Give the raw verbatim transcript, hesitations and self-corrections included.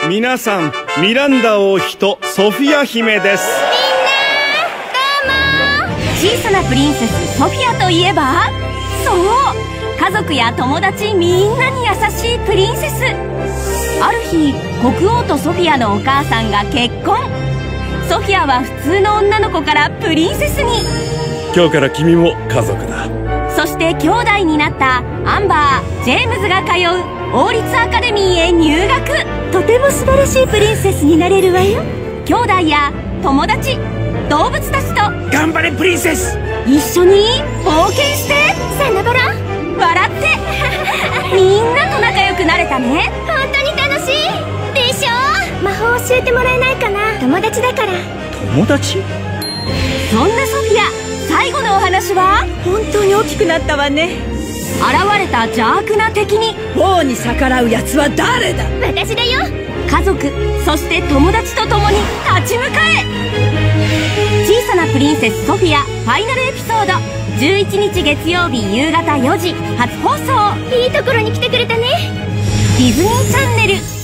皆さん、ミランダ王妃とソフィア姫です。 みんなどうも。小さなプリンセスソフィアといえば、そう、家族や友達みんなに優しいプリンセス。ある日、国王とソフィアのお母さんが結婚。ソフィアは普通の女の子からプリンセスに。 今日から君も家族だ。 そして兄弟になったアンバー、ジェームズが通う王立アカデミーへ入学。 とても素晴らしいプリンセスになれるわよ。 兄弟や友達、動物たちと頑張れプリンセス。 一緒に冒険して、 さなばら笑ってみんなと仲良くなれたね。 本当に楽しいでしょ。魔法教えてもらえないかな。友達だから。 友達？ そんなソフィア、最後のお話は、 本当に大きくなったわね。 現れた邪悪な敵に王に逆らうやつは誰だ。私だよ。 家族、そして友達と共に立ち向かえ。小さなプリンセスソフィアファイナルエピソード、じゅういちにち月曜日夕方よじ初放送。 いいところに来てくれたね。 ディズニーチャンネル。